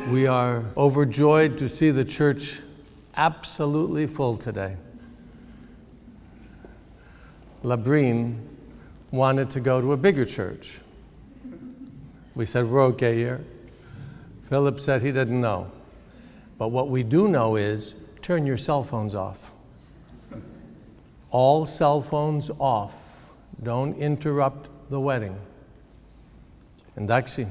We are overjoyed to see the church absolutely full today. Labrine wanted to go to a bigger church. We said, we're okay here. Philip said he didn't know. But what we do know is, turn your cell phones off. All cell phones off. Don't interrupt the wedding. Εντάξει.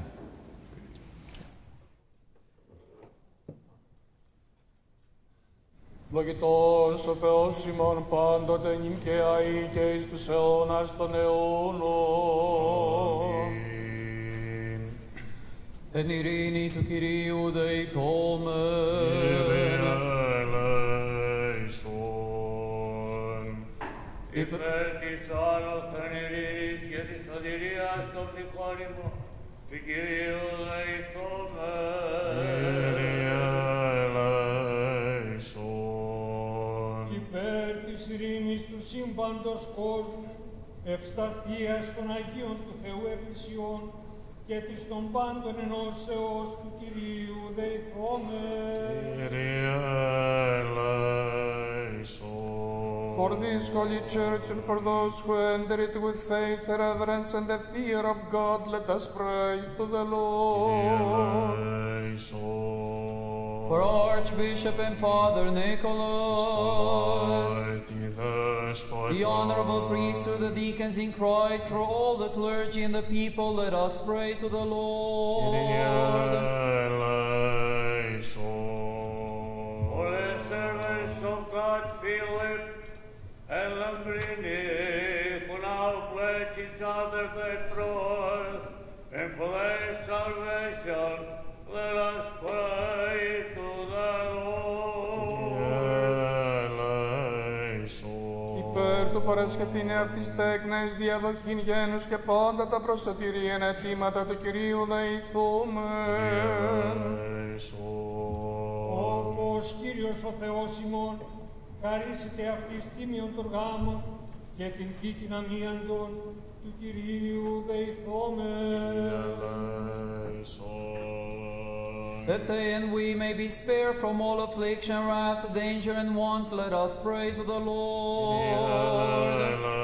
Λόγητος ο Θεός ημών πάντοτε νυν και αεί και εις τους αιώνας των αιώνων. Εν ειρήνη του Κυρίου δεηθόμεν. Κύριε ελέησον. Υπέρ της άνωθεν ειρήνης και της σωτηρίας των ψυχών ημών, του Κυρίου δεηθόμεν. Κύριε ελέησον. Υπέρ της ειρήνης του σύμπαντος κόσμου, ευσταθίας των Αγίων του Θεού Εκκλησιών και της των πάντων ενώσεως του Κυρίου δεηθόμεν. Κύριε ελέησον. For this holy church and for those who enter it with faith, reverence, and the fear of God, let us pray to the Lord. For Archbishop and Father Nicholas, the honorable priesthood, the deacons in Christ, for all the clergy and the people, let us pray to the Lord. For the servants of God, Philip and Labrine, who now pledge each other betrothal, and for their salvation, let us pray to the Lord. Υπέρ του παρασχεθήνε αυτής τέκνης διαδοχήν γένους και πάντα τα προσωτηρίαν αιτήματα του Κυρίου δεηθούμεν. Όπως Κύριος ο Θεός ημών, χαρίσετε αυτής τίμιον των γάμων και την πίκην αμίαντον του Κυρίου δεηθόμεν. that they and we may be spared from all affliction, wrath, danger, and want, let us pray to the Lord.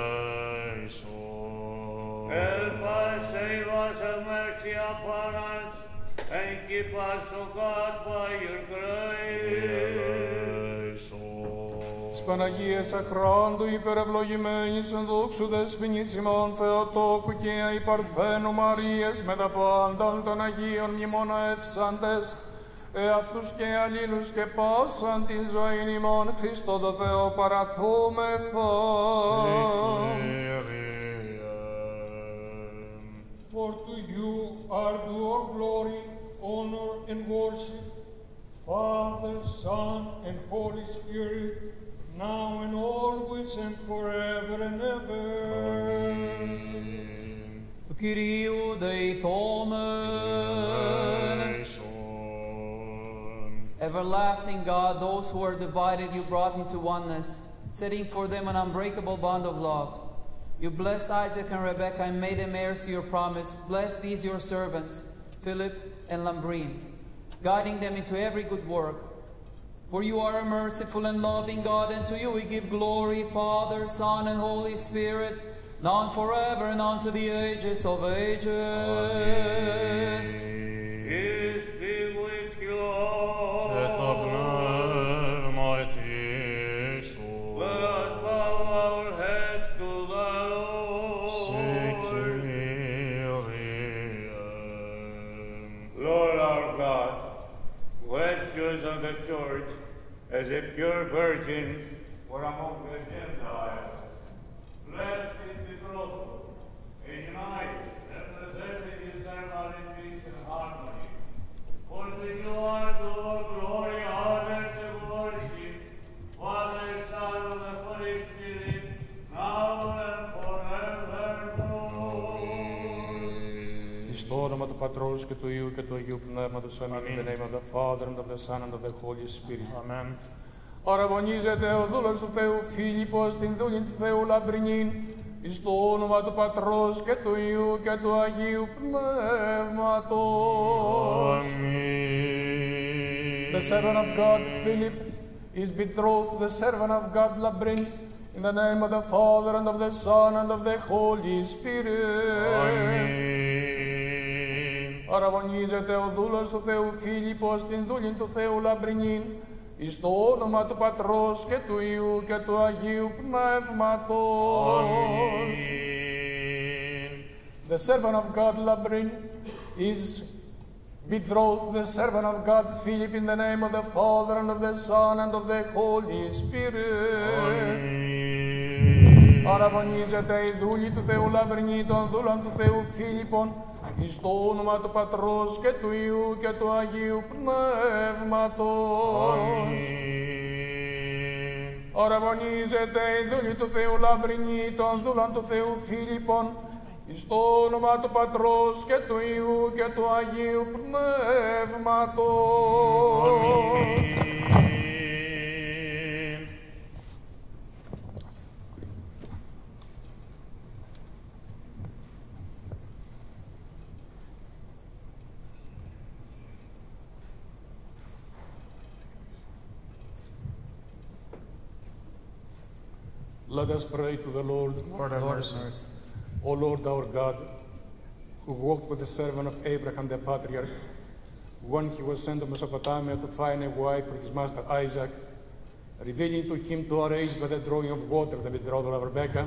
Help us, save us, have mercy upon us, and keep us, O God, by your grace. Της Παναγίας αχράντου υπερευλογημένης εν δόξου δεσποινής ημών Θεοτόκου και η Παρθένου Μαρίας με τα πάντα των Αγίων μνημονεύσαντες, εαυτούς και αλλήλους και πάσαν την ζωήν ημών Χριστό το Θεό παραθούμεθα. For to you are due all glory, honor, and worship, Father, Son, and Holy Spirit, now and always and forever and ever. Του Κυρίου δεηθόμεν. Everlasting God, those who are divided you brought into oneness, setting for them an unbreakable bond of love. You blessed Isaac and Rebekah and made them heirs to your promise. Bless these your servants, Philip and Labrine, guiding them into every good work. For you are a merciful and loving God, and to you we give glory, Father, Son, and Holy Spirit, now and forever and unto the ages of ages. Peace be with you Και το all. πνεύμα ετήσου, Let us bow our heads to the σε Lord. Κύριε. Lord our God, who has chosen the church as a pure virgin for among the Gentiles, bless this betrothal, and unite and preserve it in ceremony, peace, and harmony. For to you are the glory, honor, and worship, Father, Son, and the Holy Spirit, now and forevermore. Στο όνομα του Πατρός και του Υιού και του Αγίου Πνεύματος. Αμήν. In the name of the Father and of the Son and of the Holy Spirit. Amen. Αραβωνίζεται ο δούλος του Θεού Φίλιππος την δούλη του Θεού Λαμπρινήν, εις το όνομα του Πατρός και του Υιού και του Αγίου Πνεύματος. Αμήν. The servant of God, Philip, is betrothed to the servant of God, Labrin, in the name of the Father, and of the Son, and of the Holy Spirit. Αμήν. Αραβωνίζεται ο δούλος του Θεού Φίλιππος την δούλην του Θεού Λαμπρινήν, εις το όνομα του Πατρός και του Υιού και του Αγίου Πνεύματος. Αμήν. The servant of God Labrin is betrothed to the servant of God Philip in the name of the Father, and of the Son, and of the Holy Spirit. Αραβωνίζεται η δούλη του Θεού Λαμπρινή των δούλων του Θεού Φίλιππον, εις το όνομα του Πατρός και του Υιού και του Αγίου Πνεύματος. Αραβωνίζεται η δούλη του Θεού Λαμπρινή των δούλων του Θεού Φίλιππον, εις το όνομα του Πατρός και του Υιού και του Αγίου Πνεύματος. Let us pray to the Lord. Lord, have mercy. O Lord our God, who walked with the servant of Abraham the patriarch, when he was sent to Mesopotamia to find a wife for his master Isaac, revealing to him to arrange by the drawing of water the betrothal of Rebekah,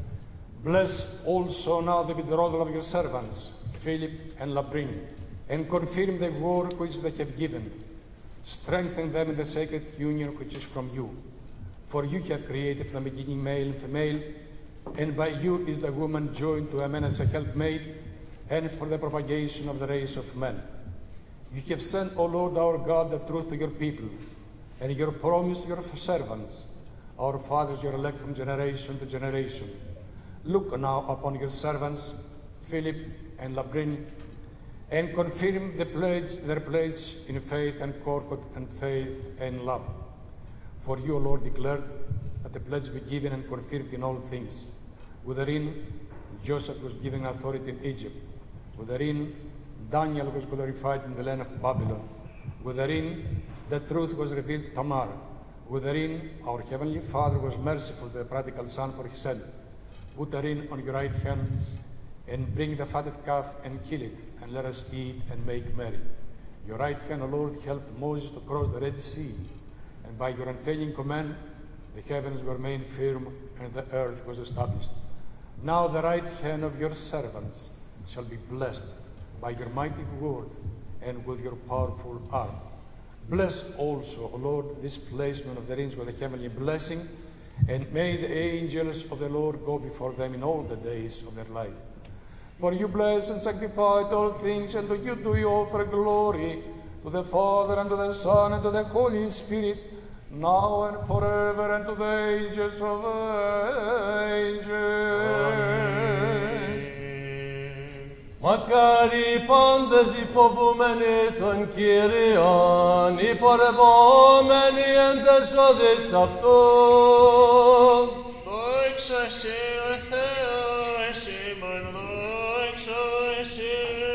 bless also now the betrothal of your servants, Philip and Labrin, and confirm the word which they have given. Strengthen them in the sacred union which is from you. For you have created from the beginning male and female, and by you is the woman joined to a man as a helpmate, and for the propagation of the race of men. You have sent, O Lord our God, the truth to your people, and your promise to your servants, our fathers, your elect from generation to generation. Look now upon your servants, Philip and Labrin, and confirm their pledge in faith and concord and faith and love. For you, O Lord, declared that the pledge be given and confirmed in all things. Wherein Joseph was given authority in Egypt, wherein Daniel was glorified in the land of Babylon, wherein the truth was revealed to Tamar, wherein our Heavenly Father was merciful to the prodigal son for his son. Put therein on your right hand, and bring the fatted calf and kill it, and let us eat and make merry. Your right hand, O Lord, helped Moses to cross the Red Sea, and by your unfailing command the heavens were made firm, and the earth was established. Now the right hand of your servants shall be blessed by your mighty word and with your powerful arm. Bless also, O Lord, this placement of the rings with a heavenly blessing, and may the angels of the Lord go before them in all the days of their life. For you bless and sanctify all things, and to you do you offer glory, to the Father, and to the Son, and to the Holy Spirit, now and forever, and to the ages of ages. Μακάρι πάντες οι φοβούμενοι των Κύριων, οι πορευόμενοι εν τες οδείς αυτού. Δόξα σε ο Θεός ημών, δόξα σε.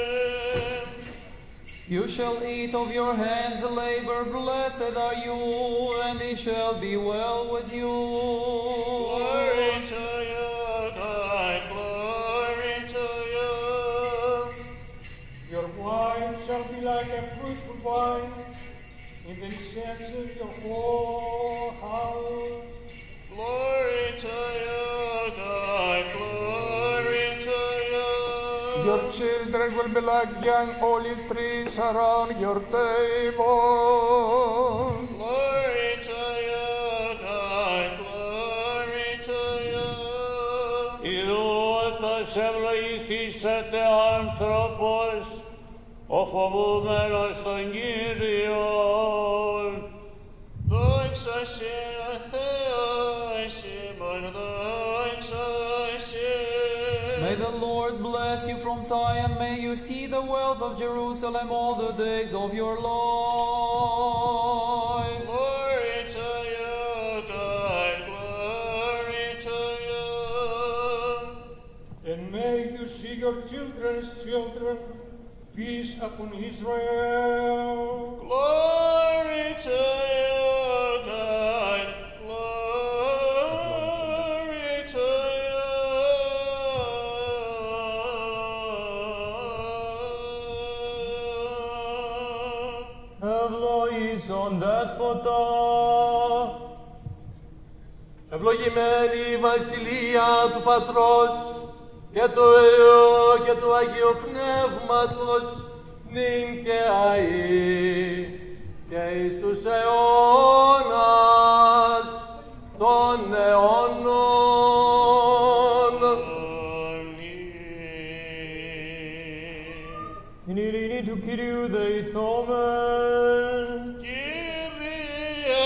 You shall eat of your hands labor, blessed are you, and it shall be well with you. Glory to you, God, glory to you. Your wife shall be like a fruitful vine in the recesses of your whole house. Glory to you, God, glory to you. Your children will be like young olive trees around your table. Glory to you, God, glory to you. Ιδούτος ευλογηθήσετε άνθρωπος, ο φοβούμενος τον Κύριον. Δόξα σε ο Θεός ημών, δόξα σε. May the Lord bless you from Zion. May you see the wealth of Jerusalem all the days of your life. Glory to you, God, glory to you. And may you see your children's children, peace upon Israel. Glory ευλογήσον Δέσποτα. Ευλογημένη η βασιλεία του Πατρός και του Υιού και του Αγίου Πνεύματος, νυν και αεί και εις τους αιώνας των αιώνων. Την ειρήνη του Κυρίου δεηθόμεν. Κύριε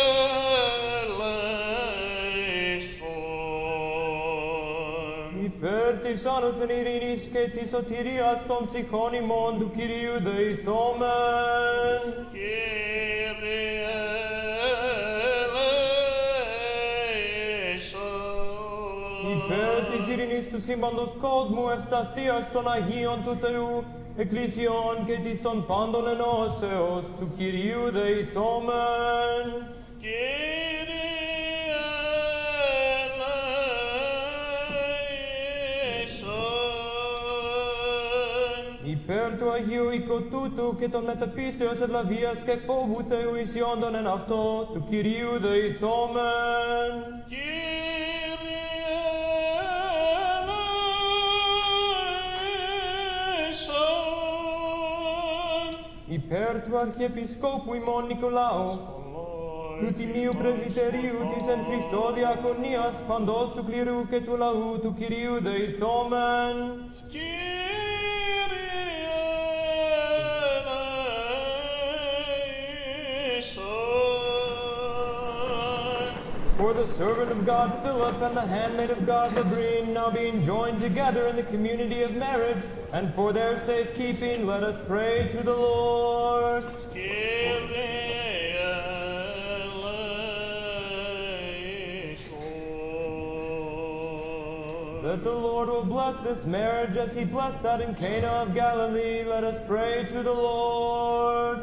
ελέησον. Υπέρ της άνωθεν ειρήνης και της σωτηρίας των ψυχών ημών του Κυρίου δεηθόμεν. Κύριε ελέησον. Υπέρ της ειρήνης του σύμπαντος κόσμου, ευσταθίας των Αγίων του Θεού, εκκλησιών και της των πάντων ενώσεως του Κυρίου δεηθόμεν. Κύριε ελέησον. Υπέρ του Αγίου Οικοτούτου και των μεταπίστεως ευλαβίας και φόβου Θεού ισιόντων εν αυτό του Κυρίου δεηθόμεν. Υπέρ του Αρχιεπισκόπου ημών Νικολάου, του Τιμίου Πρεσβυτερίου της εν Χριστώ Διακονίας παντός του κληρού και του λαού του Κυρίου δεηθόμεν. For the servant of God Philip and the handmaid of God Labrine, now being joined together in the community of marriage, and for their safekeeping, let us pray to the Lord. That the Lord will bless this marriage as he blessed that in Cana of Galilee. Let us pray to the Lord.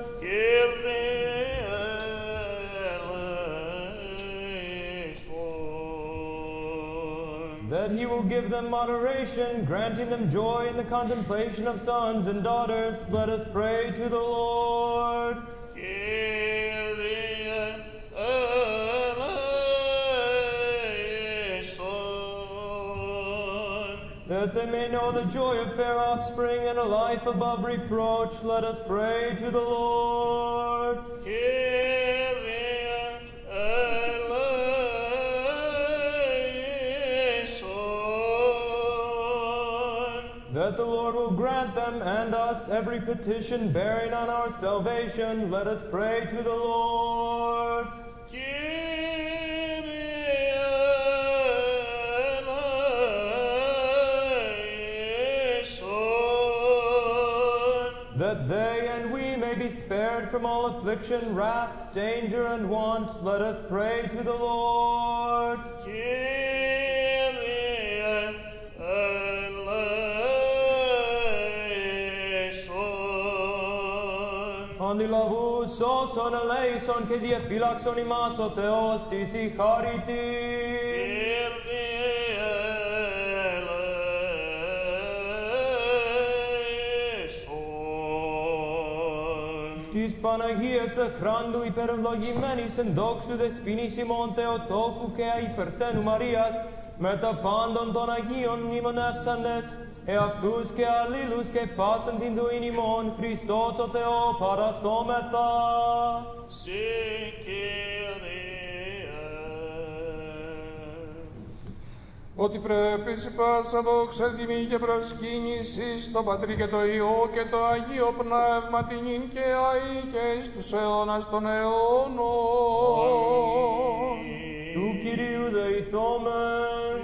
That he will give them moderation, granting them joy in the contemplation of sons and daughters. Let us pray to the Lord. That they may know the joy of fair offspring and a life above reproach. Let us pray to the Lord. That the Lord will grant them and us every petition bearing on our salvation. Let us pray to the Lord. That they and we may be spared from all affliction, wrath, danger, and want. Let us pray to the Lord. Αντιλαβού σώσον ελέησον και διαφύλαξον ημάς ο Θεός της η χάρητη. Της Παναγίας Εχράντου υπερευλογημένης εν δόξου δεσποινής ημών Θεοτόκου και αϊπερθένου Μαρίας, με τα πάντων των Αγίων μνημονεύσαντες, εαυτούς και αλλήλους και πάσαν την δουήν ημών, Χριστό το Θεό παραθόμεθα. Ότι πρέπει σε πάσα δόξα τιμή και προσκύνηση στο Πατρί και το Υιό και το Αγίο Πνεύμα την ίν και αεί και εις τους αιώνας των αιώνων. Του Κυρίου δεηθόμεν.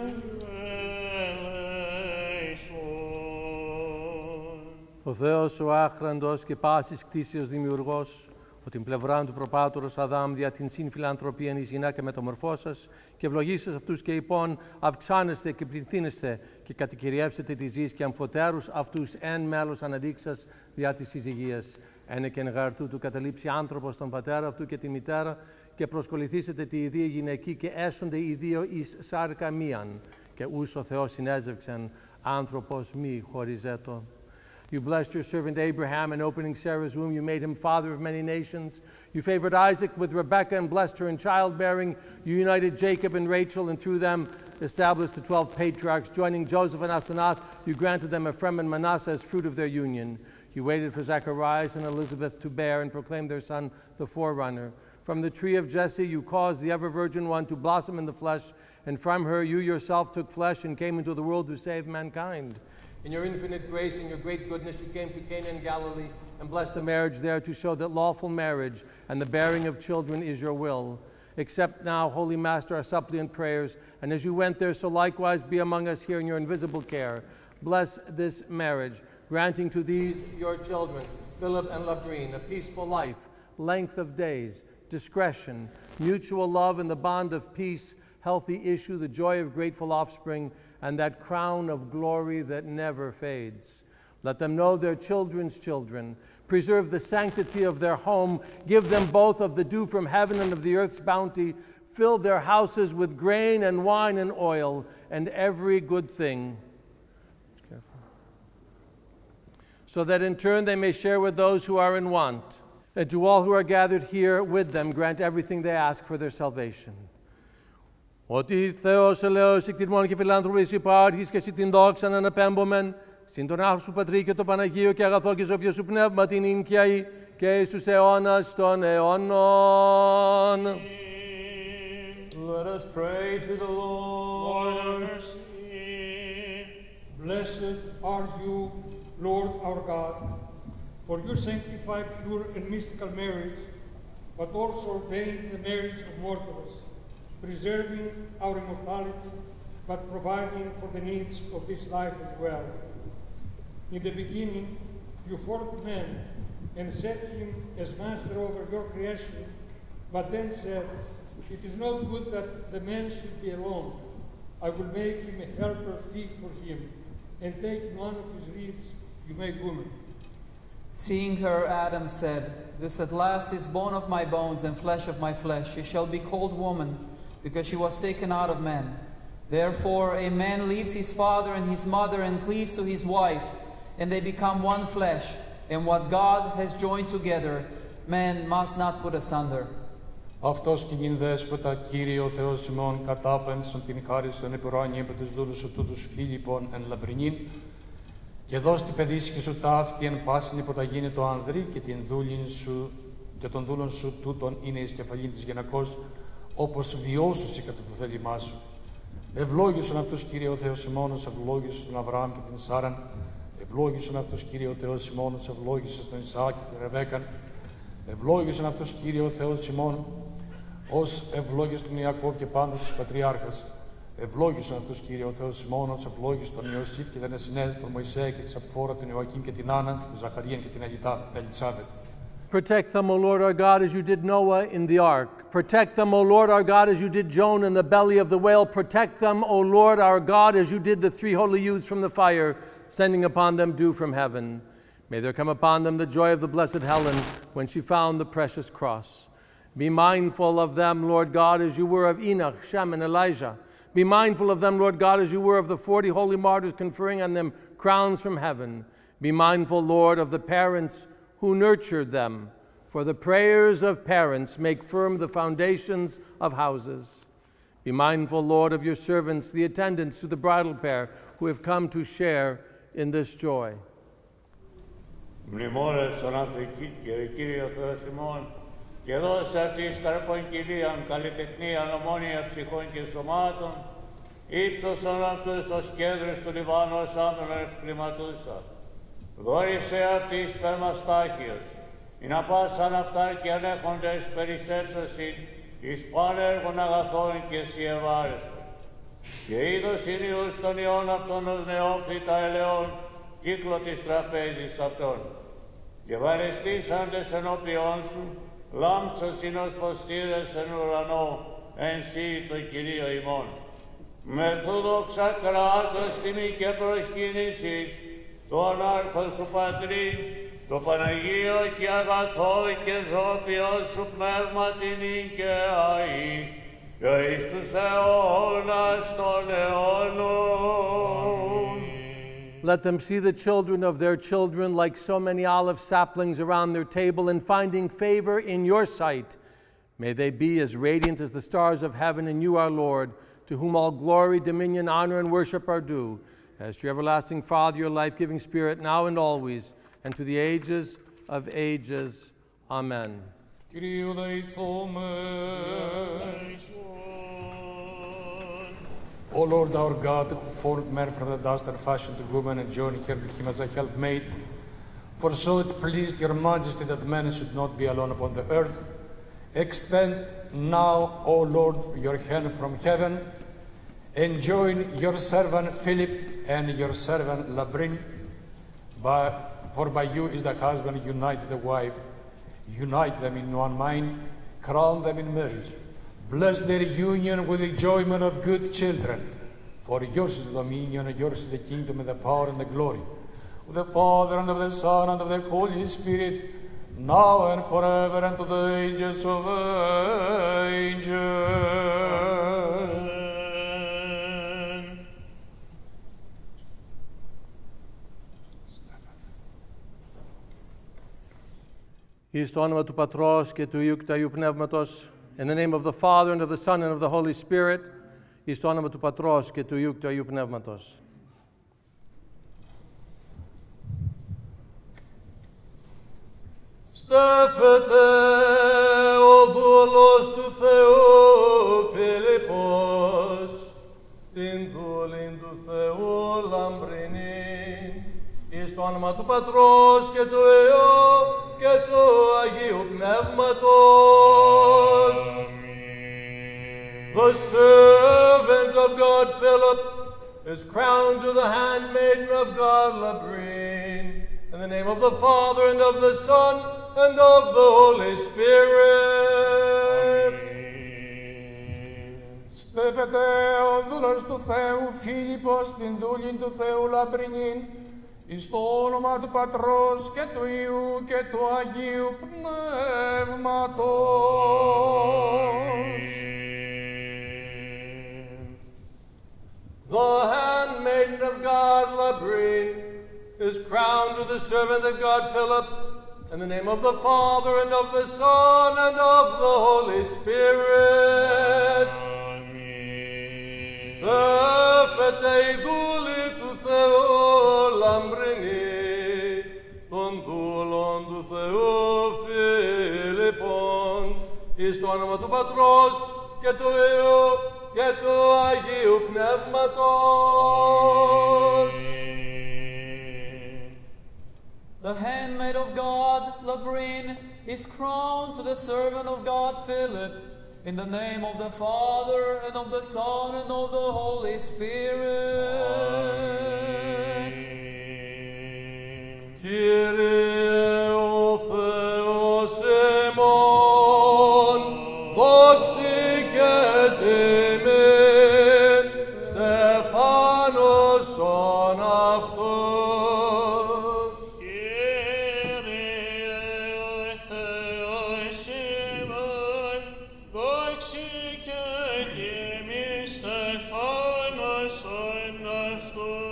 Ο Θεός ο άχραντος και πάσης κτήσεως δημιουργός, ο την πλευράν του προπάτωρος Αδάμ δια την συμφιλανθρωπίαν εις γυναίκα μεταμορφώσας και ευλογήσας αυτούς και υπόν αυξάνεστε και πληθύνεστε και κατοικυριεύσετε τη γης και αμφωτέρους αυτούς εν μέλος αναδείξας δια της συζυγίας. Ένε και εν γαρτού του καταλήψει άνθρωπος τον πατέρα αυτού και τη μητέρα και προσκοληθήσετε τη ιδία γυναική και έσονται οι δύο εις σάρκα μίαν και ούς ο Θεός συνέζευξεν άνθρωπος μη χωριζέτο. You blessed your servant Abraham, and opening Sarah's womb, you made him father of many nations. You favored Isaac with Rebekah and blessed her in childbearing. You united Jacob and Rachel, and through them established the 12 patriarchs. Joining Joseph and Asenath, you granted them Ephraim and Manasseh as fruit of their union. You waited for Zacharias and Elizabeth to bear and proclaimed their son the forerunner. From the tree of Jesse you caused the ever-virgin one to blossom in the flesh, and from her you yourself took flesh and came into the world to save mankind. In your infinite grace and your great goodness you came to Cana in Galilee and blessed the marriage there to show that lawful marriage and the bearing of children is your will. Accept now, Holy Master, our suppliant prayers, and as you went there, so likewise be among us here in your invisible care. Bless this marriage, granting to these your children, Philip and Labrine, a peaceful life, length of days, discretion, mutual love in the bond of peace, healthy issue, the joy of grateful offspring, and that crown of glory that never fades. Let them know their children's children. Preserve the sanctity of their home. Give them both of the dew from heaven and of the earth's bounty. Fill their houses with grain and wine and oil and every good thing, so that in turn they may share with those who are in want. And to all who are gathered here with them, grant everything they ask for their salvation. Ότι Θεός ελέος εκτιμών και φιλάνθρωπης υπάρχεις και εσύ την δόξαν αναπέμπομεν, συν τον άρχον σου Πατρί και το Παναγίο και αγαθό και ζωοποιό σου πνεύμα την ίνκιαη και εις τους αιώνας των αιώνων. Let us pray to the Lord. Blessed are you, Lord our God, for you sanctify pure and mystical marriage, but also ordained the marriage of mortals, preserving our immortality, but providing for the needs of this life as well. In the beginning, you formed man and set him as master over your creation, but then said, it is not good that the man should be alone. I will make him a helper fit for him, and taking one of his ribs, you made woman. Seeing her, Adam said, this at last is bone of my bones and flesh of my flesh. She shall be called woman, because she was taken out of man. Therefore a man leaves his father and his mother and cleaves to his wife, and they become one flesh. And what God has joined together, man must not put asunder. Αυτός και γιν δέσποτα, Κύριε ο Θεός ημών, κατάπεμψον την χάρη στον επουράνιε από τους δούλους σου τούτους Φίλιππον εν λαμπρινήν, και δώσ' την παιδίσκη σου ταύτη εν πάσιν υποταγίνη το άνδρη και την δούλην σου και των δούλων σου τούτων είναι εις κεφαλήν της γυναικός, όπως βιώσουσι κατά το θέλημά σου. Ευλόγησον αυτούς, Κύριε ο Θεός ημώνος, ευλόγησον τον Αβραάμ και την Σάραν, ευλόγησον αυτούς, Κύριε ο Θεός ημώνος, ευλόγησον τον Ισαάκ και την Ρεβέκαν, ευλόγησον αυτούς, Κύριε ο Θεός ημών, ως ευλόγησον τον Ιακώβ και πάντως τους πατριάρχας. Ευλόγησον αυτούς, Κύριε ο Θεός ημώνος, ευλόγησον τον Ιωσήφ και τον Εσνέλ, τον Μωυσέ και τη Σαπφόρα, τον Ιωακήμ και την Άννα, τον Ζαχαρίαν και την Ελισάβετ. Protect them, O Lord our God, as you did Noah in the ark. Protect them, O Lord our God, as you did Jonah in the belly of the whale. Protect them, O Lord our God, as you did the 3 holy youths from the fire, sending upon them dew from heaven. May there come upon them the joy of the blessed Helen when she found the precious cross. Be mindful of them, Lord God, as you were of Enoch, Shem, and Elijah. Be mindful of them, Lord God, as you were of the 40 holy martyrs, conferring on them crowns from heaven. Be mindful, Lord, of the parents who nurtured them, for the prayers of parents make firm the foundations of houses. Be mindful, Lord, of your servants, the attendants to the bridal pair, who have come to share in this joy. Μνημόνευσον Αφρική, Κύριε ο Θεός ημών, και δώσε αυτής καρπών κοιλίαν, καλλιτεχνίαν, ομόνια ψυχών και σωμάτων, ύψωσον αυτούς ως κέντρες του Λιβάνου ως άμενον ευκληματούσα. Δόρισε αυτής περμαστάχιος, ή να πάσαν αυτάν και ανέχοντες περισσέψωσιν, εις πάνεργων αγαθών και σοι ευάρεστον. Και είδος ήλιους των ιών αυτών ως νεόφυτα ελαιών, κύκλο της τραπέζης αυτών. Και βαρεστήσαντες ενώπιόν σου, λάμψωσιν ως φωστήρες εν ουρανό, εν σύ το Κυρίο ημών. Μεθούδοξα κράτος τιμή και προσκύνησης, τον άρχον σου Πατρί, το Παναγίο και αγαθό και ζώπιο σου πνεύμα την οικαιαή, και εις τους αιώνας των αιώνων. Let them see the children of their children like so many olive saplings around their table, and finding favor in your sight, may they be as radiant as the stars of heaven in you, our Lord, to whom all glory, dominion, honor, and worship are due, as to your everlasting Father, your life-giving Spirit, now and always, and to the ages of ages. Amen. Kyrie eleison. O Lord our God, who formed man from the dust and fashioned the woman and joined her to him as a helpmate, for so it pleased your majesty that man should not be alone upon the earth, extend now, O Lord, your hand from heaven, and join your servant Philip and your servant Labrin, for by you is the husband unite the wife, unite them in one mind, crown them in marriage. Bless their union with the enjoyment of good children. For yours is the dominion, and yours is the kingdom, and the power, and the glory. Of the Father, and of the Son, and of the Holy Spirit, now and forever, and to the ages of ages. Εις το όνομα του Πατρός και του Υιού και του Αγίου Πνεύματος, in the name of the Father, and of the Son, and of the Holy Spirit, εις το όνομα του Πατρός και του Υιού και του Αγίου Πνεύματος. Στέφεται ο δούλος του Θεού Φιλιππός, την δούλην του Θεού λαμπρινήν, εις το όνομα του Πατρός και του Υιού και του Αγίου Πνεύματος. The servant of God Philip is crowned to the handmaiden of God Labrine, in the name of the Father, and of the Son, and of the Holy Spirit. Στέφεται ο δούλος του Θεού Φίλιππος, την δούλην του Θεού Λαμπρινήν, εις το όνομα του Πατρός και του Υιού και του Αγίου Πνεύματος. The handmaiden of God Labrine is crowned to the servant of God Philip, in the name of the Father, and of the Son, and of the Holy Spirit. Στέφεται η δούλη του Θεού λαμπρινή, των δούλων του Θεού Φιλιππών, εις το όνομα του Πατρός και του Υιού και του Αγίου Πνεύματος. The handmaid of God, Labrine, is crowned to the servant of God, Philip, in the name of the Father, and of the Son, and of the Holy Spirit. Kyrie ο Θεός ημών, δόξη και τιμή, Στεφάνωσον αυτός. Kyrie ο Θεός ημών, δόξη και τιμή, Στεφάνωσον αυτός.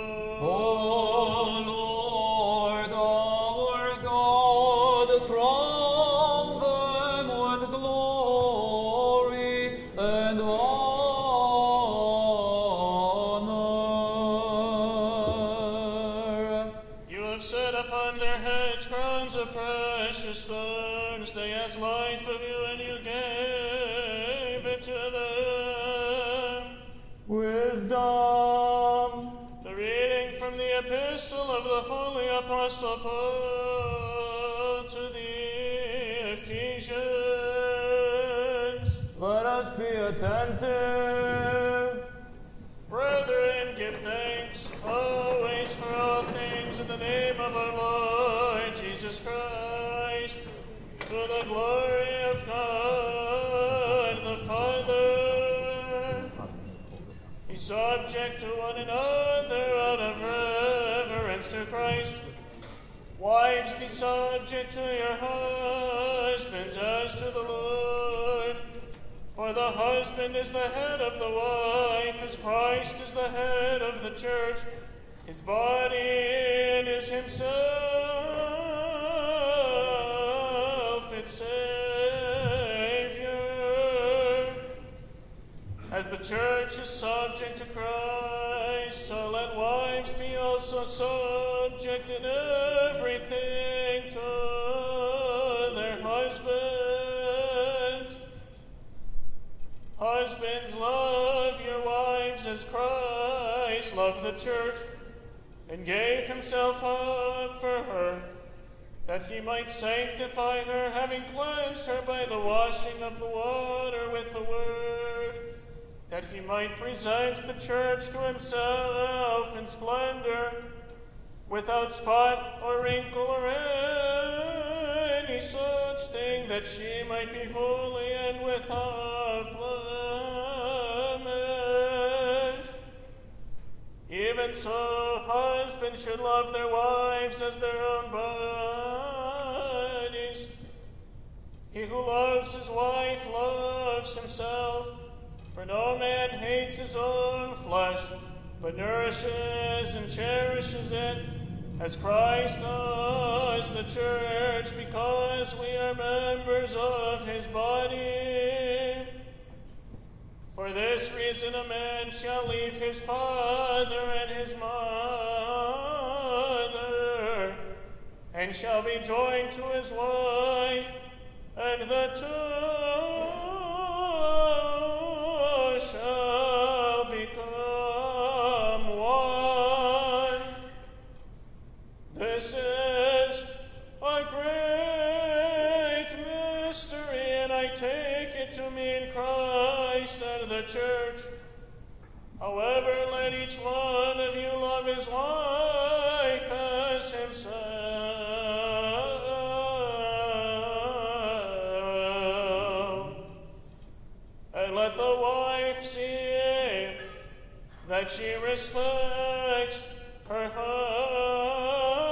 Lord our God, crown them with glory and honor. You have set upon their heads crowns of precious thorns. They asked life of you, and you gave it to them. Wisdom. The reading from the epistle of the Holy Apostle Paul to the Ephesians. Let us be attentive. Brethren, give thanks always for all things in the name of our Lord Jesus Christ, to the glory of God the Father. Be subject to one another out of reverence to Christ. Wives, be subject to your husbands as to the Lord. For the husband is the head of the wife, as Christ is the head of the church, his body and is himself its Savior. As the church is subject to Christ, so let wives be also subject in everything to their husbands. Husbands, love your wives as Christ loved the church and gave himself up for her, that he might sanctify her, having cleansed her by the washing of the water with the word, that he might present the church to himself in splendor, without spot or wrinkle or any such thing, that she might be holy and without blemish. Even so, husbands should love their wives as their own bodies. He who loves his wife loves himself, for no man hates his own flesh, but nourishes and cherishes it, as Christ does the church, because we are members of his body. For this reason a man shall leave his father and his mother, and shall be joined to his wife, and the two shall become one. This is a great mystery, and I take it to mean Christ and the church. However, let each one of you love his wife as himself. And let the wife see that she respects her husband.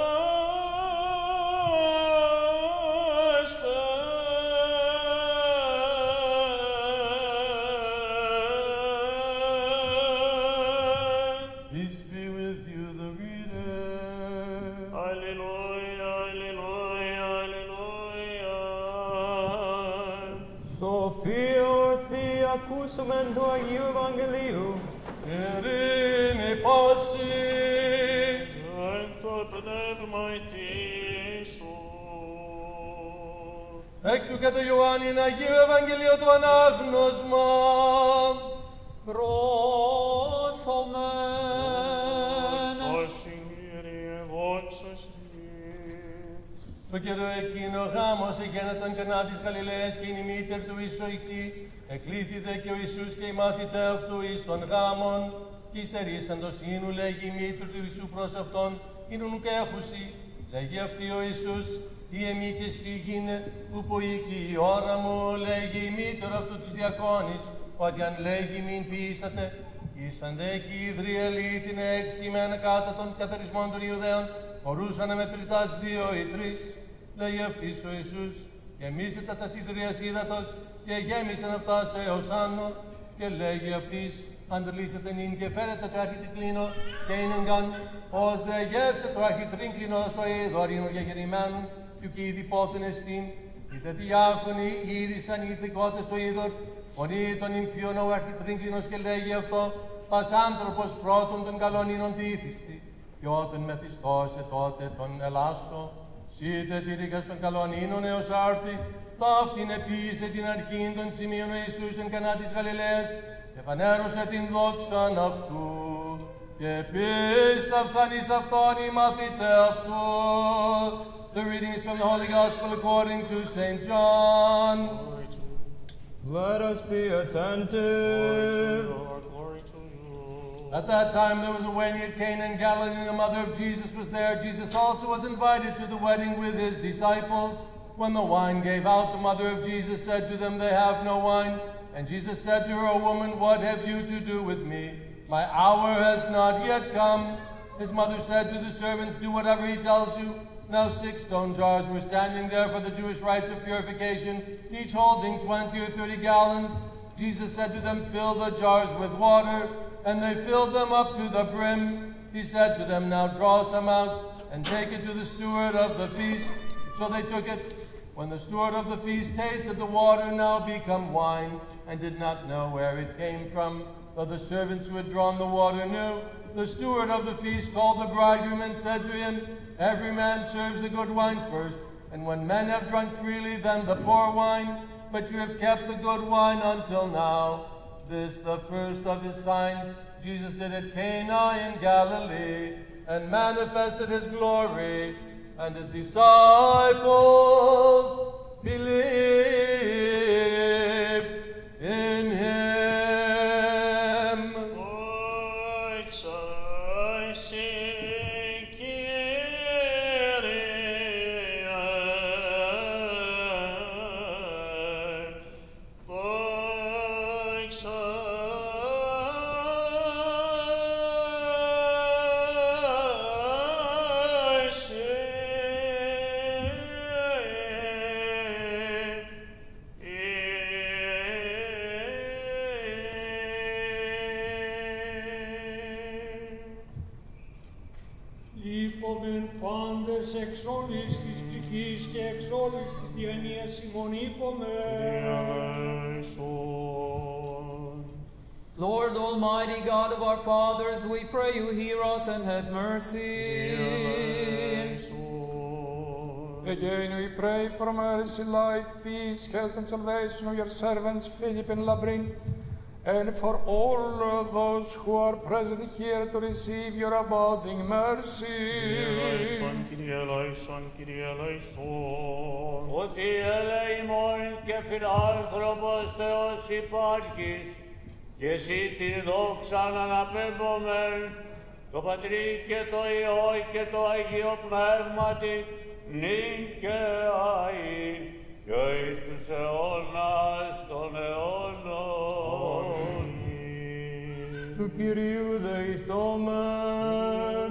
Peace be with you, the reader. Alleluia, alleluia, alleluia. Σοφία ορθή ακούσομεν του Αγίου Ευαγγελίου. Ειρήνη πάση. Εν το πνεύμα σου. Εκ του και το Ιωάννην Αγίου Ευαγγελίου του Ανάγνωσμα. Πρόσωμεν. Δόξα Κύριε, δόξα Το καιρό εκείνο γάμος εγένετον Κανά της Γαλιλαίας και η μήτερ του Ιησού εκεί. Εκλήθηδε και ο Ιησούς και οι μάθητε αυτού εις των γάμων. Και υστερήσαντος ίνου λέγει η μήτρ του Ιησού προς αυτόν, ίνου νουκ έχουσι. Λέγει αυτή ο Ιησούς, τι εμεί και εσύ γίνε, ούπο οίκη η ώρα μου, λέγει η μήτρ αυτού της διακόνης, ότι αν λέγει μην ποιήσατε. Ήσαντε εκεί οι δριελίθινε εξκειμένα κατά των καθαρισμών των Ιουδαίων, μπορούσαν να μετρητάς 2 ή 3. Λέγει αυτής ο Ιησούς, γεμίσετε τα σιδηρίας ύδατος και γέμισαν αυτά σε έως άνω. Και λέγει αυτής, αντλήσετε νυν και φέρετε το αρχιτρικλίνο και είναι γκαν, ως δε γεύσε το αρχιτρίγκλινο στο είδωρ είναι γεγεννημένου, και ουκ ήδη πόθεν εστίν, είδε τι άκουνοι είδησαν οι ηθικότες το είδωρ, φωνή των υμφιών ο αρχιτρίγκλινος και λέγει αυτό, πας άνθρωπος πρώτον των καλών ίνων τίθιστη, και όταν μεθυστώσε τότε τον ελάσσο, σύτε τη ρίκας των καλών ίνων έως άρθι, ταύτην επίησε την αρχήν των σημείων ο Ιησούς εν Κανά της Γαλιλαίας, και φανέρωσε την δόξαν αυτού, και πίστευσαν εις αυτόν οι μαθητέ αυτού. The reading is from the Holy Gospel according to St. John. Let us be attentive. Glory to you. At that time there was a wedding at Cana in Galilee, and the mother of Jesus was there. Jesus also was invited to the wedding with his disciples. When the wine gave out, the mother of Jesus said to them, they have no wine. And Jesus said to her, woman, what have you to do with me? My hour has not yet come. His mother said to the servants, do whatever he tells you. Now 6 stone jars were standing there for the Jewish rites of purification, each holding 20 or 30 gallons. Jesus said to them, fill the jars with water, and they filled them up to the brim. He said to them, "Now draw some out and take it to the steward of the feast." So they took it. When the steward of the feast tasted the water now become wine, and did not know where it came from, though the servants who had drawn the water knew, the steward of the feast called the bridegroom and said to him, "Every man serves the good wine first, and when men have drunk freely, then the poor wine. But you have kept the good wine until now." This, the first of his signs, Jesus did at Cana in Galilee, and manifested his glory, and his disciples believed in him. Είπομεν πάντες εξ όλης της ψυχής και εξ όλης της διανοίας ημών είπομεν. Lord Almighty God of our fathers, we pray you hear us and have mercy. Again we pray for mercy, life, peace, health and salvation of your servants Philip and Labrin, and for all those who are present here to receive your abounding mercy. Kyrie eleison, Kyrie eleison. Ότι ελεημόν και φιλάνθρωπος Θεός υπάρχεις, και εσύ την δόξαν αναπέμπομεν, το Πατρί και το Υιό και το Αγίο Πνεύματι, νυν και αεί, και εις τους αιώνας των αιώνων. Του Κυρίου δεηθόμεν.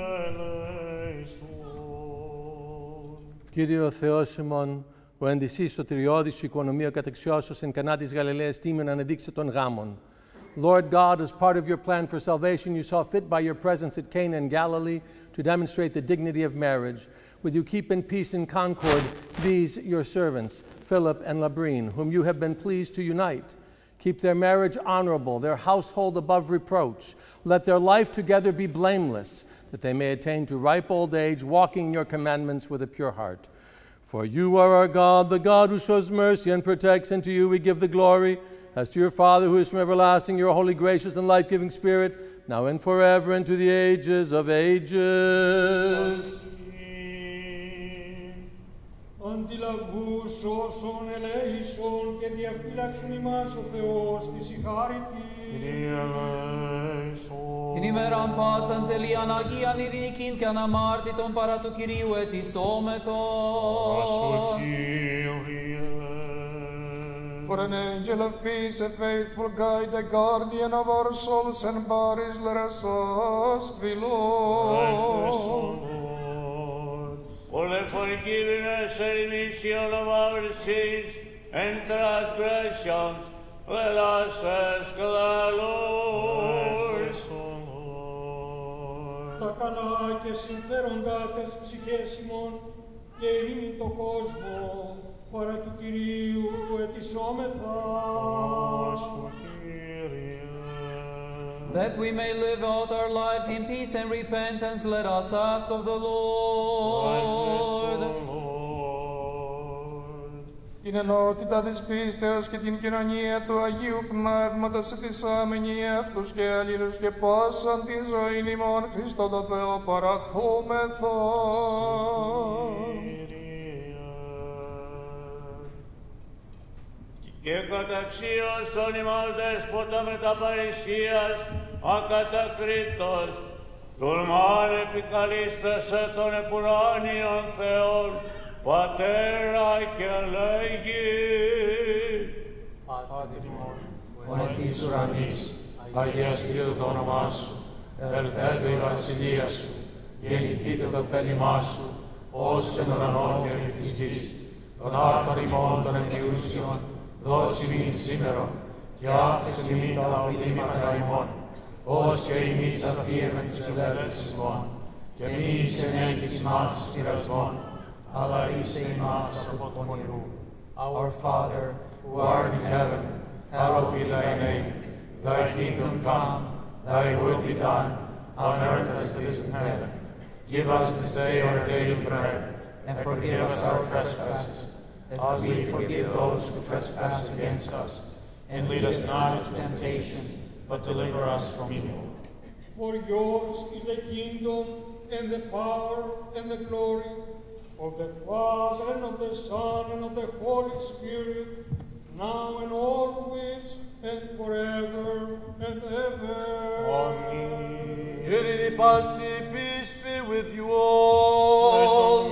Κύριε ο Θεός ημών, ο εν της σωτηριώδης σου οικονομία κατεξιώσεως εν κανά της Γαλιλαίας τίμην ανεδείξε των γάμων. Lord God, as part of your plan for salvation, you saw fit by your presence at Cana in Galilee to demonstrate the dignity of marriage. Will you keep in peace and concord these your servants, Philip and Labrin, whom you have been pleased to unite? Keep their marriage honorable, their household above reproach. Let their life together be blameless, that they may attain to ripe old age, walking your commandments with a pure heart. For you are our God, the God who shows mercy and protects, and to you we give the glory, as to your Father who is from everlasting, your holy, gracious, and life-giving Spirit, now and forever, and to the ages of ages. Αντιλαβούς όσων ελέησον και διαφύλαξον ημάς ο Θεός της ηχάρητη. Την ημέραν πάσαν τελείαν Αγίαν ειρηνικήν και αναμάρτητον παρά του Κυρίου ετισόμεθον. For an angel of peace, a faithful guide, a guardian of our souls and bodies, let us ask the Lord. For the forgiveness and remission of our sins and transgressions, let us ask the Lord. Τα καλά και συμφέροντα τες ψυχές ημών και ειρήνη το κόσμο, παρά του Κυρίου ετισόμεθα. That we may live out our lives in peace and repentance, let us ask of the Lord. Την ενότητα της πίστεως και την κοινωνία του Αγίου Πνεύματος ετισάμενοι αυτούς και αλλήλους και πάσαν την ζωήν ημών Χριστό το Θεό παραθούμεθα. Και καταξίωσον ημάς δέσποτα με τα παρησίας ακατακρίτως, τολμάν επικαλίστασε των επουράνιων Θεών, Πατέρα και λέγει. Πάτερ ημών, ον εκ της ουρανής, αγιαστήτω το όνομά σου, ελθέτω η βασιλεία σου, γεννηθείτε το θέλημά σου, ως εν ουρανό και επί της γης. Τον άρτον ημών των εμπιούσιων, δώσει μην σήμερον, και άφησε μην τα οφειλήματα ημών, ως και εμείς αφήρμεν τους ελεύθερους ημών, και εμείς εν έγκυς ημάς εις πειρασμών, αλλά ρίσε ημάς από τον πονηρού. Our Father, who art in heaven, hallowed be thy name. Thy kingdom come, thy will be done, on earth as it is in heaven. Give us this day our daily bread, and forgive us our trespasses, as we forgive those who trespass against us. And lead us not into temptation, but deliver us from evil. For yours is the kingdom, and the power, and the glory, of the Father, and of the Son, and of the Holy Spirit, now and always, and forever and ever. Amen. Kyrie pasi, peace be with you all.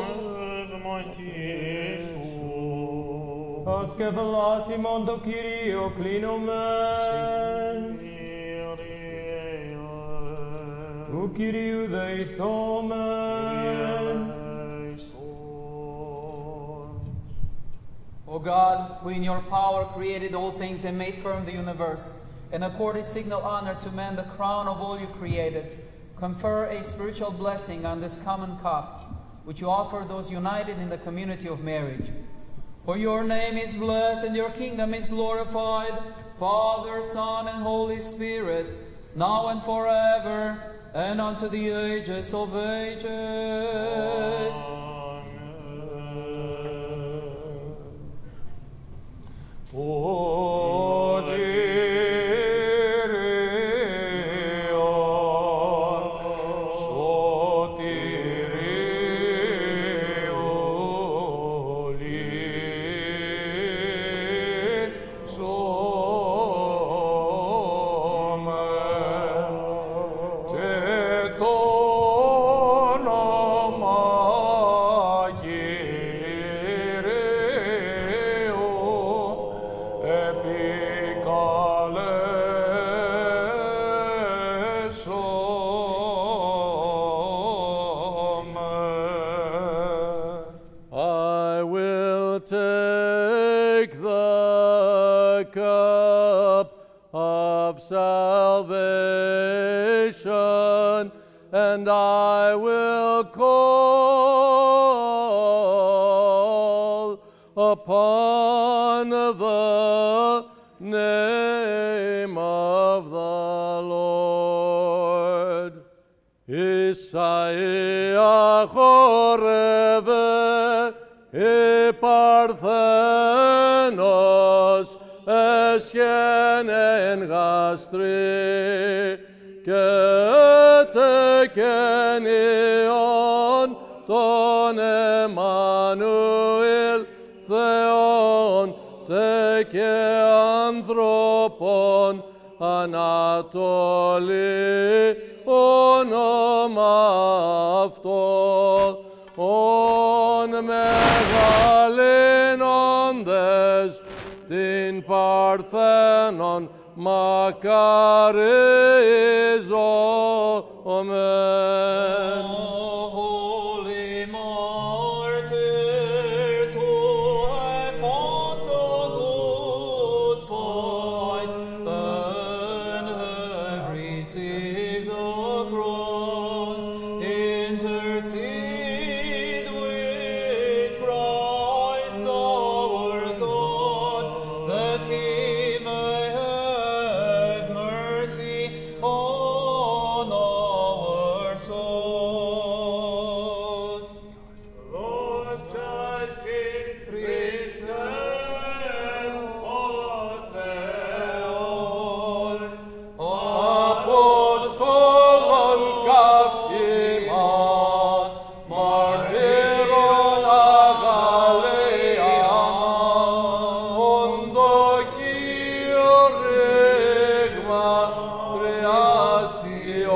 Ως και βλάσιμον το Κυρίο κλείνομεν, του Κυρίου δεηθόμεν. O God, who in your power created all things and made firm the universe, and accorded signal honor to man the crown of all you created, confer a spiritual blessing on this common cup, which you offer those united in the community of marriage. For your name is blessed and your kingdom is glorified, Father, Son, and Holy Spirit, now and forever, and unto the ages of ages. Salvation, and I will call upon the name of the Lord. Isaiah choreve parthenos eschenen gastri και τεκενιον τον Εμμανουήλ Θεόν τεκε ανθρώπων Ανατολή όνομα αυτό ον μεγαλύνοντες την Παρθένον μακαρίζομεν. Holy martyrs who have fought the good fight and have received the cross, intercede with Christ our God, that he may have mercy on our souls. Lord, touch in Christem Theos, Αποστόλων καύχημα, μαρτύρων αγαλίαμα, όντο κήρυγμα, κρεάσι